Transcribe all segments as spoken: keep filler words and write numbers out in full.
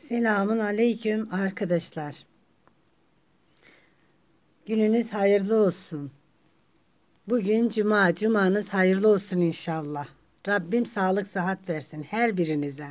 Selamun aleyküm arkadaşlar. Gününüz hayırlı olsun. Bugün cuma, cumanız hayırlı olsun inşallah. Rabbim sağlık sıhhat versin her birinize.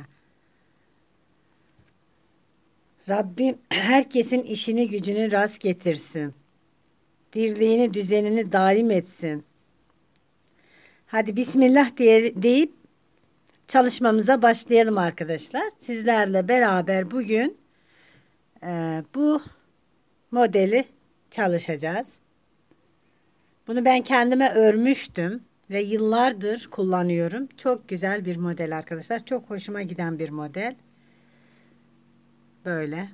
Rabbim herkesin işini gücünü rast getirsin. Dirliğini düzenini daim etsin. Hadi Bismillah diye, deyip çalışmamıza başlayalım arkadaşlar. Sizlerle beraber bugün e, bu modeli çalışacağız. Bunu ben kendime örmüştüm ve yıllardır kullanıyorum. Çok güzel bir model arkadaşlar. Çok hoşuma giden bir model. Böyle.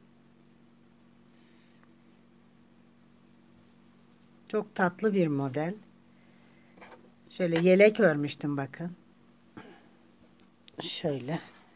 Çok tatlı bir model. Şöyle yelek örmüştüm bakın. Şöyle.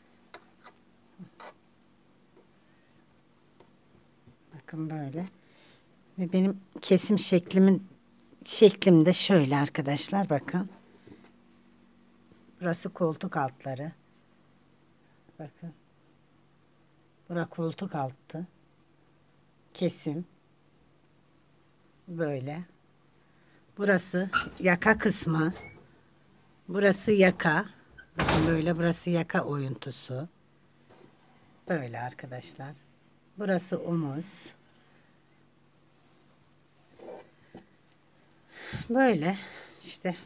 Bakın böyle. Ve benim kesim şeklimin şeklim de şöyle arkadaşlar bakın. Burası koltuk altları. Bakın. Burası koltuk altı. Kesim. Böyle. Burası yaka kısmı. Burası yaka. Bakın böyle burası yaka oyuntusu. Böyle arkadaşlar. Burası omuz. Böyle işte.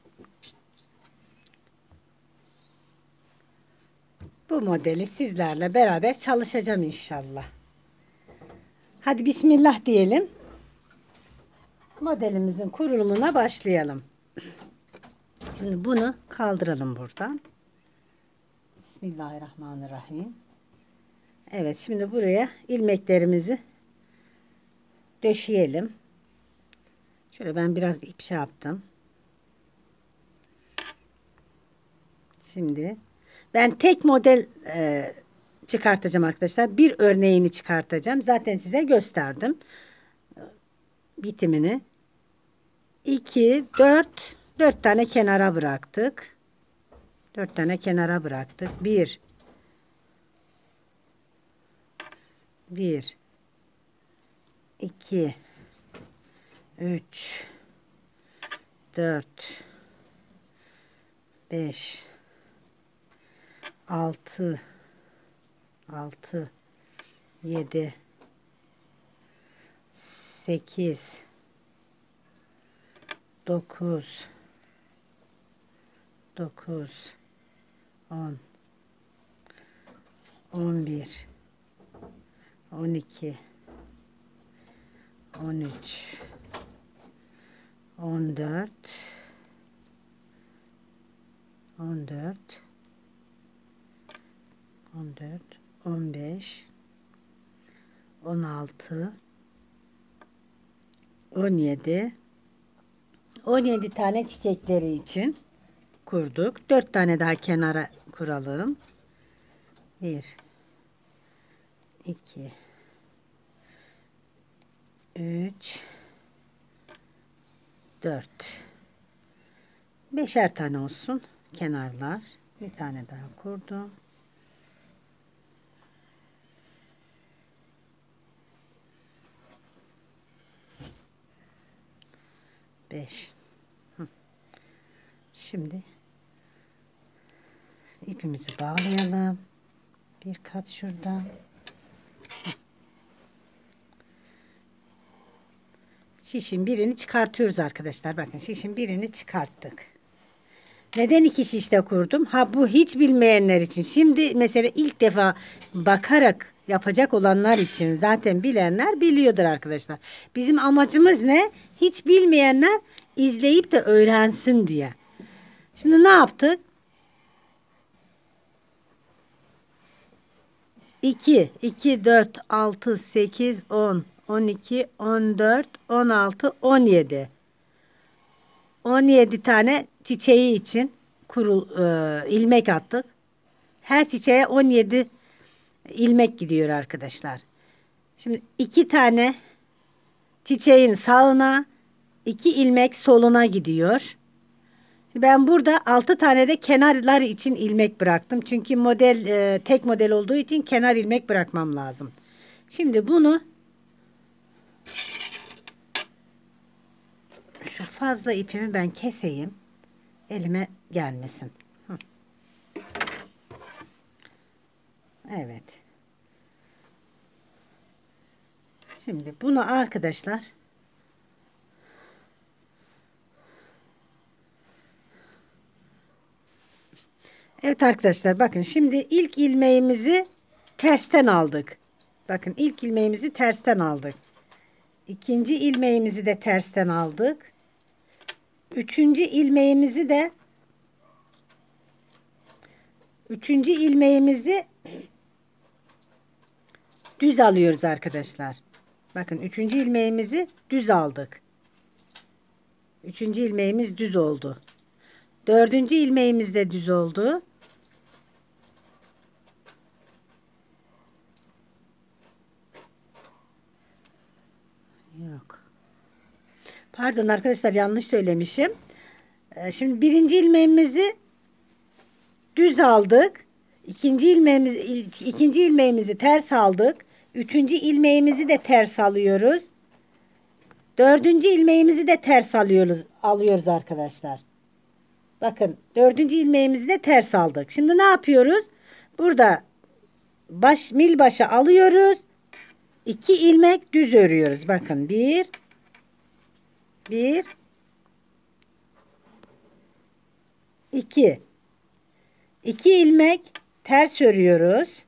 Bu modeli sizlerle beraber çalışacağım inşallah. Hadi Bismillah diyelim. Modelimizin kurulumuna başlayalım. Şimdi bunu kaldıralım buradan. Bismillahirrahmanirrahim. Evet, şimdi buraya ilmeklerimizi döşeyelim. Şöyle ben biraz ip şey yaptım. Şimdi ben tek model e, çıkartacağım arkadaşlar. Bir örneğini çıkartacağım. Zaten size gösterdim. Bitimini. iki, dört, dört tane kenara bıraktık. dört tane kenara bıraktık. bir bir iki üç dört beş altı altı yedi sekiz dokuz dokuz on on bir on iki on üç on dört on dört on dört on beş on altı on yedi on yedi tane çiçekleri için kurduk. dört tane daha kenara kuralım. bir iki üç dört beşer tane olsun kenarlar. Bir tane daha kurdum. beş. Şimdi ipimizi bağlayalım. Bir kat şuradan. Şişin birini çıkartıyoruz arkadaşlar. Bakın şişin birini çıkarttık. Neden iki şişte kurdum? Ha, bu hiç bilmeyenler için. Şimdi mesela ilk defa bakarak yapacak olanlar için, zaten bilenler biliyordur arkadaşlar. Bizim amacımız ne? Hiç bilmeyenler izleyip de öğrensin diye. Şimdi ne yaptık? iki, iki, dört, altı, sekiz, on, on iki, on dört, on altı, on yedi. on yedi tane çiçeği için kurul, e, ilmek attık. Her çiçeğe on yedi ilmek gidiyor arkadaşlar. Şimdi iki tane çiçeğin sağına, iki ilmek soluna gidiyor. Ben burada altı tane de kenarlar için ilmek bıraktım. Çünkü model e, tek model olduğu için kenar ilmek bırakmam lazım. Şimdi bunu şu fazla ipimi ben keseyim. Elime gelmesin. Hı. Evet. Şimdi bunu arkadaşlar Evet arkadaşlar bakın şimdi ilk ilmeğimizi tersten aldık. Bakın ilk ilmeğimizi tersten aldık. İkinci ilmeğimizi de tersten aldık. Üçüncü ilmeğimizi de üçüncü ilmeğimizi düz alıyoruz arkadaşlar. Bakın üçüncü ilmeğimizi düz aldık. Üçüncü ilmeğimiz düz oldu. Dördüncü ilmeğimiz de düz oldu. Yok. Pardon arkadaşlar yanlış söylemişim. Şimdi birinci ilmeğimizi düz aldık. İkinci ilmeğimizi ikinci ilmeğimizi ters aldık. Üçüncü ilmeğimizi de ters alıyoruz. Dördüncü ilmeğimizi de ters alıyoruz, alıyoruz arkadaşlar. Bakın dördüncü ilmeğimizi de ters aldık. Şimdi ne yapıyoruz? Burada baş mil başa alıyoruz. İki ilmek düz örüyoruz. Bakın bir bir iki iki ilmek ters örüyoruz.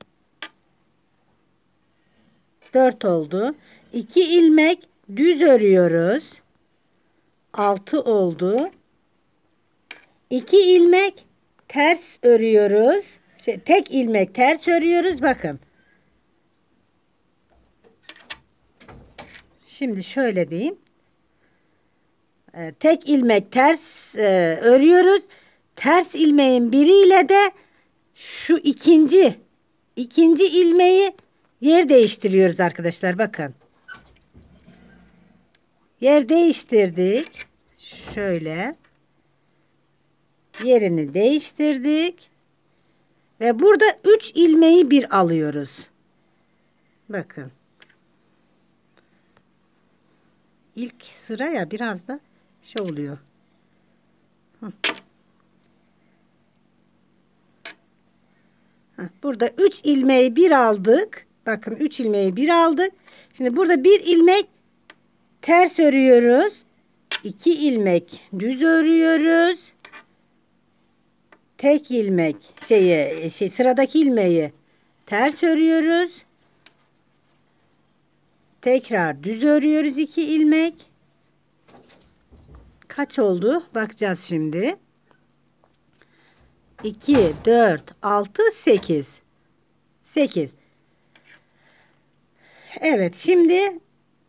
Dört oldu. iki ilmek düz örüyoruz. Altı oldu. iki ilmek ters örüyoruz. Şey, tek ilmek ters örüyoruz. Bakın. Şimdi şöyle diyeyim. Ee, tek ilmek ters e, örüyoruz. Ters ilmeğin biriyle de şu ikinci ikinci ilmeği yer değiştiriyoruz arkadaşlar. Bakın. Yer değiştirdik. Şöyle. Yerini değiştirdik. Ve burada üç ilmeği bir alıyoruz. Bakın. İlk sıraya biraz da şey oluyor. Hı. Burada üç ilmeği bir aldık. Bakın üç ilmeği bir aldık. Şimdi burada bir ilmek ters örüyoruz. iki ilmek düz örüyoruz. Tek ilmek şeyi şey sıradaki ilmeği ters örüyoruz. Tekrar düz örüyoruz iki ilmek. Kaç oldu? Bakacağız şimdi. iki, dört, altı, sekiz. sekiz. Evet, şimdi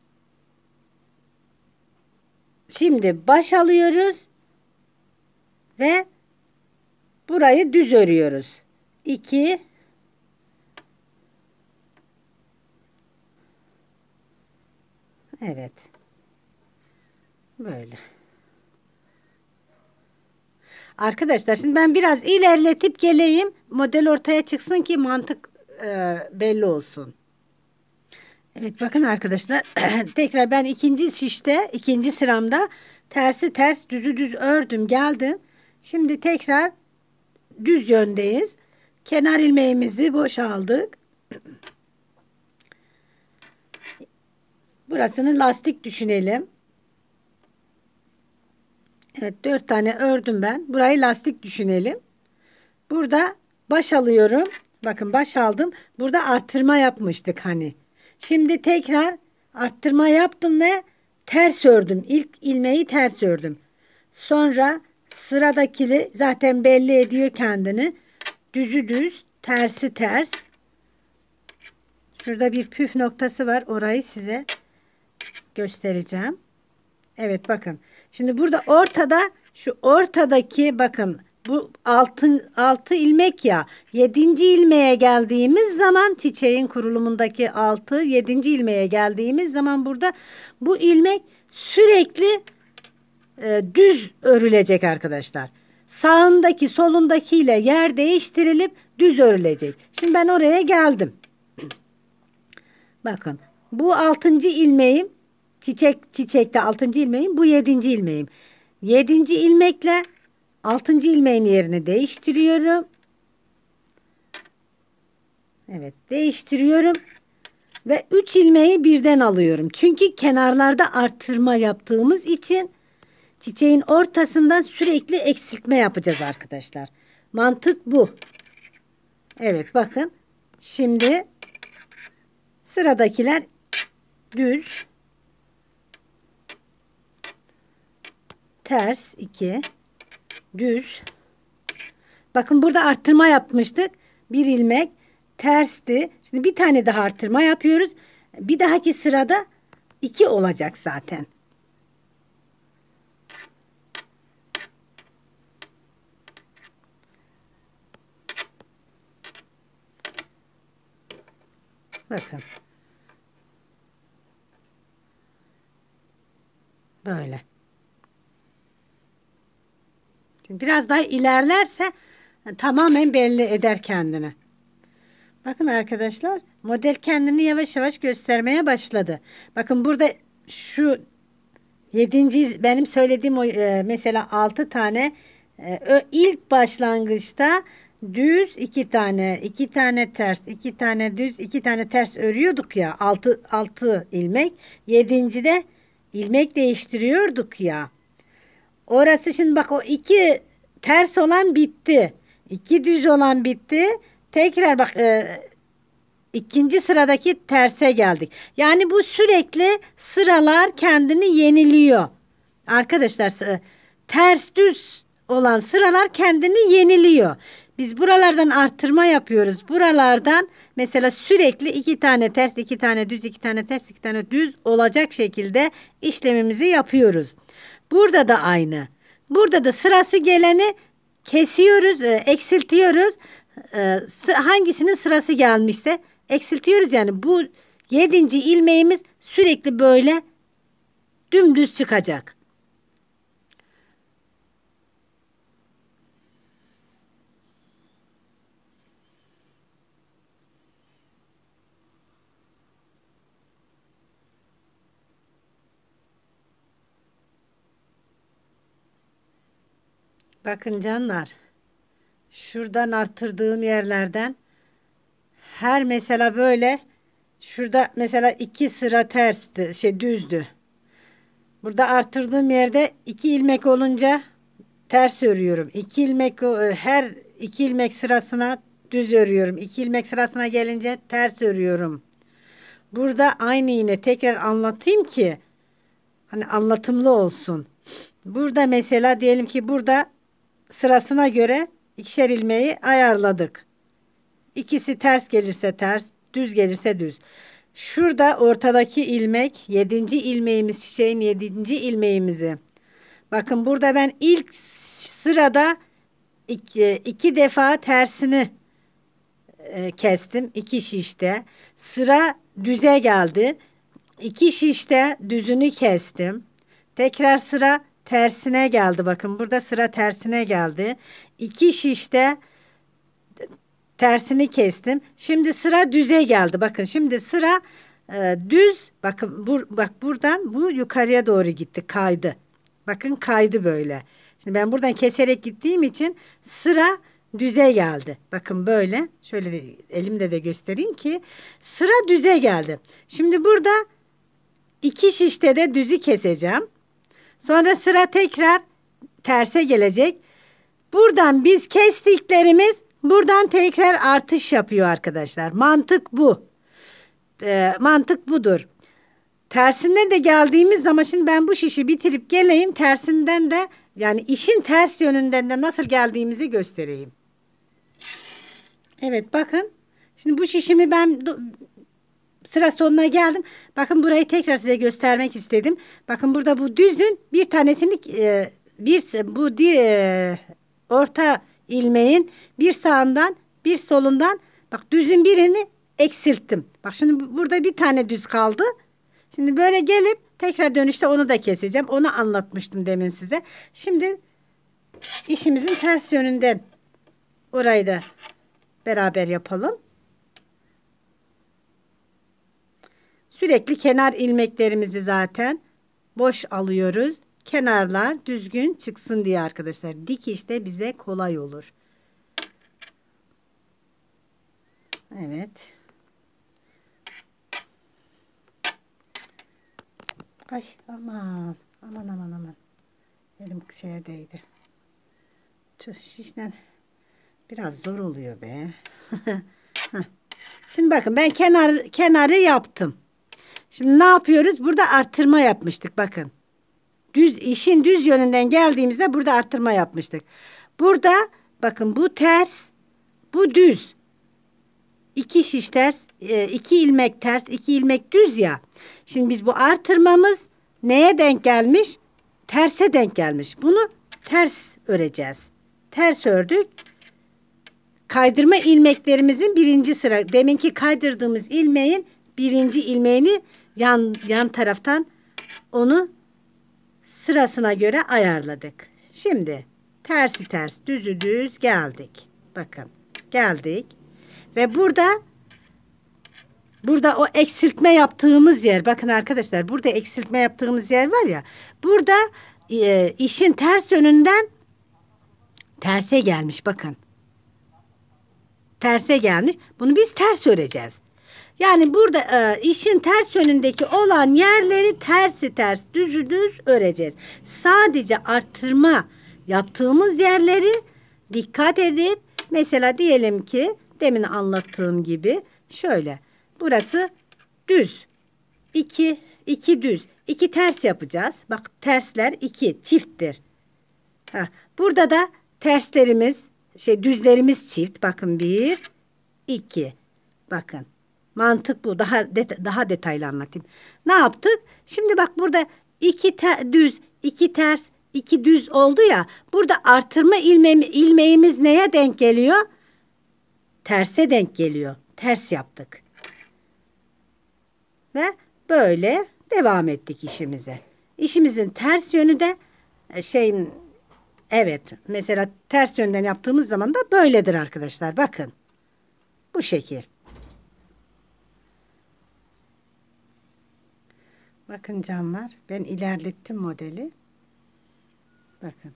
şimdi baş alıyoruz ve burayı düz örüyoruz. iki Evet. Böyle. Arkadaşlar şimdi ben biraz ilerletip geleyim. Model ortaya çıksın ki mantık e, belli olsun. Evet bakın arkadaşlar. Tekrar ben ikinci şişte, ikinci sıramda tersi ters, düzü düz ördüm, geldim. Şimdi tekrar düz yöndeyiz. Kenar ilmeğimizi boşaldık. Burasını lastik düşünelim. Evet dört tane ördüm ben. Burayı lastik düşünelim. Burada baş alıyorum. Bakın baş aldım. Burada arttırma yapmıştık hani. Şimdi tekrar arttırma yaptım ve ters ördüm. İlk ilmeği ters ördüm. Sonra sıradakini zaten belli ediyor kendini. Düzü düz, tersi ters. Şurada bir püf noktası var. Orayı size göstereceğim. Evet bakın. Şimdi burada ortada şu ortadaki bakın bu altın altı ilmek ya yedinci ilmeğe geldiğimiz zaman çiçeğin kurulumundaki altı yedinci ilmeğe geldiğimiz zaman burada bu ilmek sürekli e, düz örülecek arkadaşlar. sağındaki solundakiyle yer değiştirilip düz örülecek. Şimdi ben oraya geldim. Bakın bu altıncı ilmeğim, çiçek çiçekte altıncı ilmeğim, bu yedinci ilmeğim. Yedinci ilmekle altıncı ilmeğin yerini değiştiriyorum. Evet, değiştiriyorum ve üç ilmeği birden alıyorum. Çünkü kenarlarda artırma yaptığımız için çiçeğin ortasından sürekli eksiltme yapacağız arkadaşlar. Mantık bu. Evet, bakın. Şimdi sıradakiler düz, ters iki, düz. Bakın burada arttırma yapmıştık. Bir ilmek tersti. Şimdi bir tane daha arttırma yapıyoruz. Bir dahaki sırada iki olacak zaten. Bakın. Böyle. Şimdi biraz daha ilerlerse tamamen belli eder kendini. Bakın arkadaşlar, model kendini yavaş yavaş göstermeye başladı. Bakın burada şu yedinci benim söylediğim o e, mesela altı tane e, ilk başlangıçta düz iki tane, iki tane ters, iki tane düz, iki tane ters örüyorduk ya. altı altı ilmek. yedincide ilmek değiştiriyorduk ya. Orası şimdi bak, o iki ters olan bitti. iki düz olan bitti. Tekrar bak e, ikinci sıradaki terse geldik. Yani bu sürekli sıralar kendini yeniliyor. Arkadaşlar e, ters düz olan sıralar kendini yeniliyor. Biz buralardan arttırma yapıyoruz. Buralardan mesela sürekli iki tane ters, iki tane düz, iki tane ters, iki tane düz olacak şekilde işlemimizi yapıyoruz. Burada da aynı. Burada da sırası geleni kesiyoruz, e, eksiltiyoruz. E, hangisinin sırası gelmişse eksiltiyoruz. Yani bu yedinci ilmeğimiz sürekli böyle dümdüz çıkacak. Bakın canlar, şuradan arttırdığım yerlerden her mesela böyle şurada mesela iki sıra tersti, şey düzdü. Burada arttırdığım yerde iki ilmek olunca ters örüyorum. İki ilmek, her iki ilmek sırasına düz örüyorum. İki ilmek sırasına gelince ters örüyorum. Burada aynı yine tekrar anlatayım ki hani anlatımlı olsun. Burada mesela diyelim ki burada sırasına göre ikişer ilmeği ayarladık. İkisi ters gelirse ters, düz gelirse düz. Şurada ortadaki ilmek yedinci ilmeğimiz, çiçeğin yedinci ilmeğimizi. Bakın burada ben ilk sırada iki, iki defa tersini e, kestim. İki şişte. Sıra düze geldi. İki şişte düzünü kestim. Tekrar sıra tersine geldi. Bakın burada sıra tersine geldi. İki şişte tersini kestim. Şimdi sıra düze geldi. Bakın şimdi sıra e, düz. Bakın bur, bak buradan bu yukarıya doğru gitti. Kaydı. Bakın kaydı böyle. Şimdi ben buradan keserek gittiğim için sıra düze geldi. Bakın böyle. Şöyle de, elimde de göstereyim ki sıra düze geldi. Şimdi burada iki şişte de düzü keseceğim. Sonra sıra tekrar terse gelecek. Buradan biz kestiklerimiz buradan tekrar artış yapıyor arkadaşlar. Mantık bu. E, mantık budur. Tersinden de geldiğimiz zaman şimdi ben bu şişi bitirip geleyim. Tersinden de yani işin ters yönünden de nasıl geldiğimizi göstereyim. Evet bakın. Şimdi bu şişimi ben sıra sonuna geldim. Bakın burayı tekrar size göstermek istedim. Bakın burada bu düzün bir tanesini e, bir bu di, e, orta ilmeğin bir sağından bir solundan bak düzün birini eksilttim. Bak şimdi burada bir tane düz kaldı. Şimdi böyle gelip tekrar dönüşte onu da keseceğim. Onu anlatmıştım demin size. Şimdi işimizin ters yönünden orayı da beraber yapalım. Sürekli kenar ilmeklerimizi zaten boş alıyoruz. Kenarlar düzgün çıksın diye arkadaşlar. Dikişte bize kolay olur. Evet. Ay aman. Aman aman aman. Elim şeye değdi. Tüh, şişten biraz zor oluyor be. Şimdi bakın ben kenar kenarı yaptım. Şimdi ne yapıyoruz? Burada artırma yapmıştık bakın. Düz işin düz yönünden geldiğimizde burada artırma yapmıştık. Burada bakın bu ters, bu düz. İki şiş ters, iki ilmek ters, iki ilmek düz ya. Şimdi biz bu artırmamız neye denk gelmiş? Terse denk gelmiş. Bunu ters öreceğiz. Ters ördük. Kaydırma ilmeklerimizin birinci sıra, deminki kaydırdığımız ilmeğin birinci ilmeğini yan, yan taraftan onu sırasına göre ayarladık. Şimdi tersi ters, düzü düz geldik. Bakın geldik. Ve burada burada o eksiltme yaptığımız yer, bakın arkadaşlar burada eksiltme yaptığımız yer var ya, burada e, işin ters yönünden terse gelmiş bakın. Terse gelmiş. Bunu biz ters öreceğiz. Yani burada e, işin ters yönündeki olan yerleri tersi ters, düzü düz öreceğiz. Sadece arttırma yaptığımız yerleri dikkat edip, mesela diyelim ki demin anlattığım gibi şöyle. Burası düz. iki, iki düz. iki ters yapacağız. Bak tersler iki çifttir. Heh, burada da terslerimiz, şey düzlerimiz çift. Bakın bir, iki. Bakın. Mantık bu. Daha det daha detaylı anlatayım. Ne yaptık? Şimdi bak burada iki düz, iki ters, iki düz oldu ya. Burada artırma ilme ilmeğimiz neye denk geliyor? Terse denk geliyor. Ters yaptık. Ve böyle devam ettik işimize. İşimizin ters yönü de şey, evet, mesela ters yönden yaptığımız zaman da böyledir arkadaşlar. Bakın. Bu şekil. Bakın canlar, ben ilerlettim modeli. Bakın.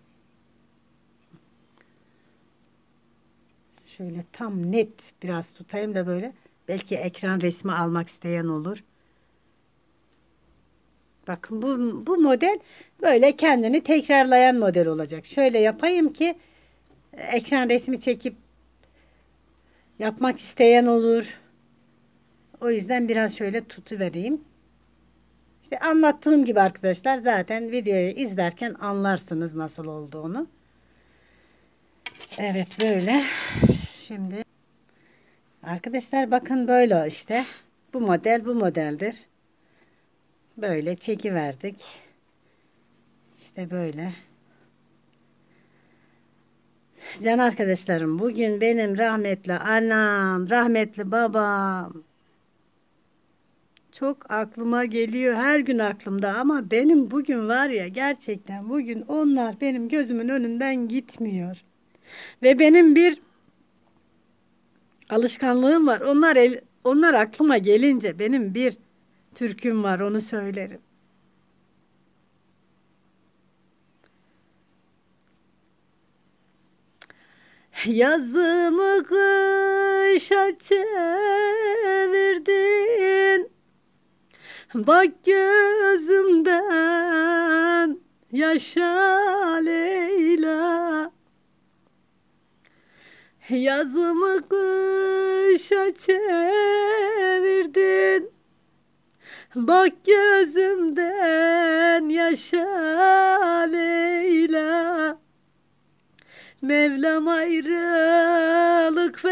Şöyle tam net biraz tutayım da böyle. Belki ekran resmi almak isteyen olur. Bakın bu, bu model böyle kendini tekrarlayan model olacak. Şöyle yapayım ki ekran resmi çekip yapmak isteyen olur. O yüzden biraz şöyle tutuvereyim. İşte anlattığım gibi arkadaşlar, zaten videoyu izlerken anlarsınız nasıl olduğunu. Evet böyle. Şimdi arkadaşlar bakın böyle işte. Bu model bu modeldir. Böyle çekiverdik. İşte böyle. Can arkadaşlarım, bugün benim rahmetli anam, rahmetli babam çok aklıma geliyor. Her gün aklımda ama benim bugün var ya, gerçekten bugün onlar benim gözümün önünden gitmiyor. Ve benim bir alışkanlığım var. Onlar el, onlar aklıma gelince benim bir türküm var, onu söylerim. Yazımı kışa çevirdin, bak gözümden yaşa Leyla. Yazımı kışa çevirdin, bak gözümden yaşa Leyla. Mevlam ayrılık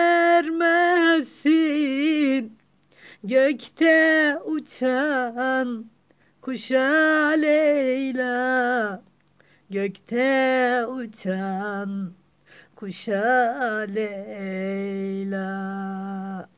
vermesin, gökte uçan kuşa Leyla. Gökte uçan kuşa Leyla.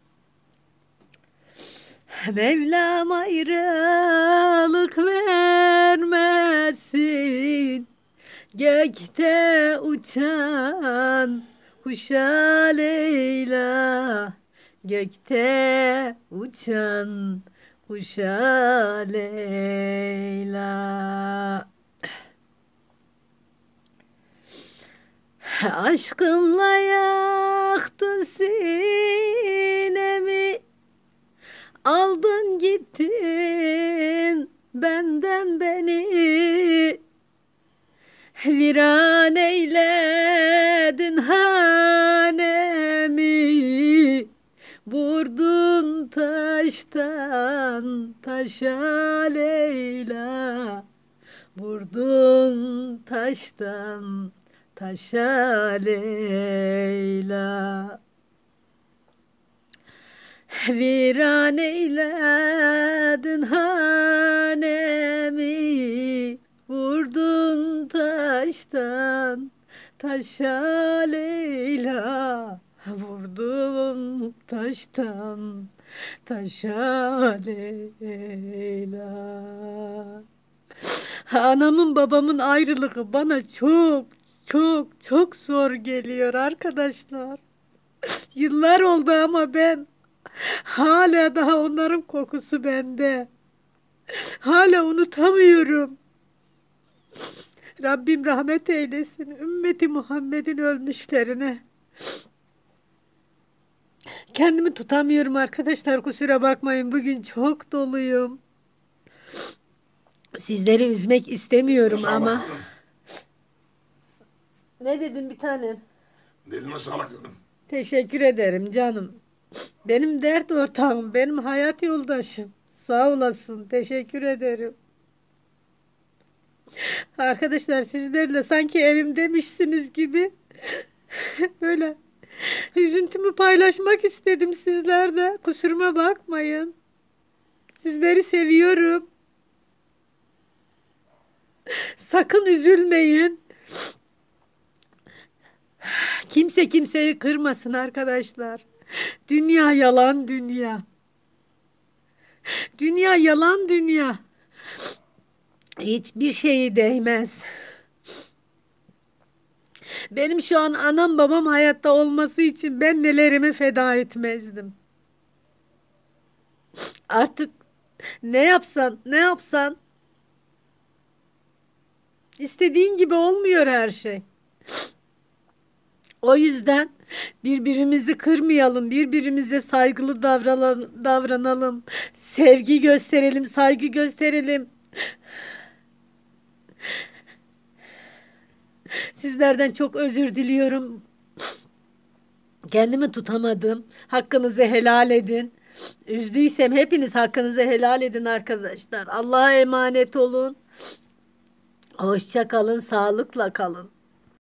Mevlam ayrılık vermesin, Gökte uçan kuşa Leyla, gökte uçan kuşa Leyla. Aşkınla yaktın sinemi, aldın gittin benden beni. Viran eyledin hanemi, vurdun taştan taşa Leyla, vurdun taştan taşa Leyla. Viran eyledin hanemi, vurdun taştan taşa Leyla, vurdum taştan taşa Leyla. Anamın babamın ayrılığı bana çok çok çok zor geliyor arkadaşlar. Yıllar oldu ama ben hala daha onların kokusu bende. Hala unutamıyorum. Rabbim rahmet eylesin ümmeti Muhammed'in ölmüşlerine. Kendimi tutamıyorum arkadaşlar, kusura bakmayın, bugün çok doluyum. Sizleri üzmek istemiyorum ama. Ne dedin bir tanem? Diline sağlık dedim. Teşekkür ederim canım. Benim dert ortağım, benim hayat yoldaşım. Sağ olasın, teşekkür ederim. Arkadaşlar sizlerle sanki evimdemişsiniz gibi böyle üzüntümü paylaşmak istedim sizlerle. Kusuruma bakmayın. Sizleri seviyorum. Sakın üzülmeyin. Kimse kimseyi kırmasın arkadaşlar. Dünya yalan dünya. Dünya yalan dünya. Hiçbir şeyi değmez. Benim şu an anam babam hayatta olması için ben nelerimi feda etmezdim. Artık ne yapsan, ne yapsan istediğin gibi olmuyor her şey. O yüzden birbirimizi kırmayalım, birbirimize saygılı davranalım, davranalım, sevgi gösterelim, saygı gösterelim. Sizlerden çok özür diliyorum. Kendimi tutamadım. Hakkınızı helal edin. Üzdüysem hepiniz hakkınızı helal edin arkadaşlar. Allah'a emanet olun. Hoşça kalın, sağlıkla kalın.